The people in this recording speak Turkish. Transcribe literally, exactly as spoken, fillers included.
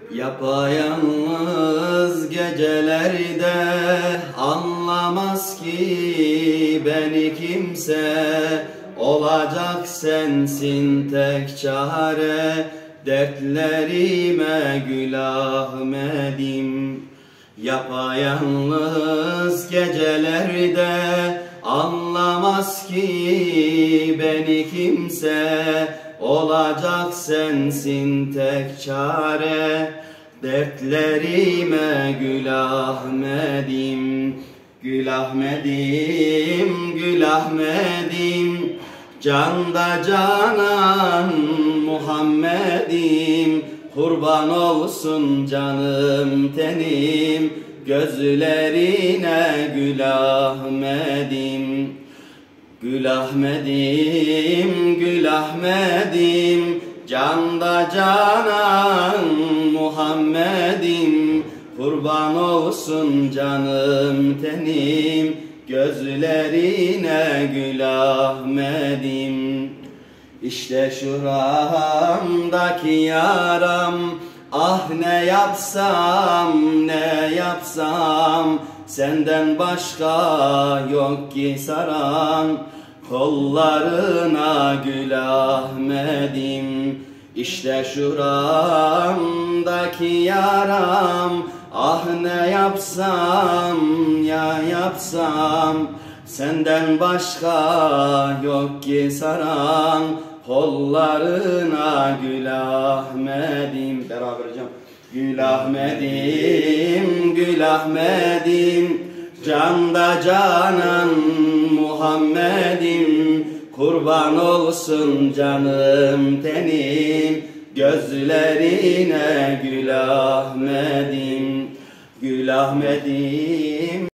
Yapayalnız gecelerde anlamaz ki beni kimse. Olacak sensin tek çare, dertlerime gül Ahmedim. Yapayalnız gecelerde anlamaz ki beni kimse. Olacak sensin tek çare, dertlerime gül Ahmedim. Gül Ahmedim, gül Ahmedim, canda canan Muhammed'im. Kurban olsun canım tenim, gözlerine gül Ahmedim. Gül Ahmedim, gül Ahmedim, canda canan Muhammed'im. Kurban olsun canım tenim, gözlerine gül Ahmedim. İşte şuramdaki yaram, ah ne yapsam ne yapsam. Senden başka yok ki saran, kollarına gül Ahmedim. İşte şuramdaki yaram, ah ne yapsam ya yapsam. Senden başka yok ki saran, kollarına gül Ahmedim. Beraber hocam. Gül Ahmedim, gül Ahmedim, canda canan Muhammed'im. Kurban olsun canım tenim, gözlerine gül Ahmedim. Gül Ahmedim.